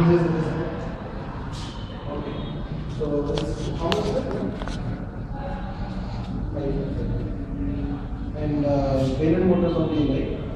uses it. Okay. So this how much is it? And Baron motors only, right?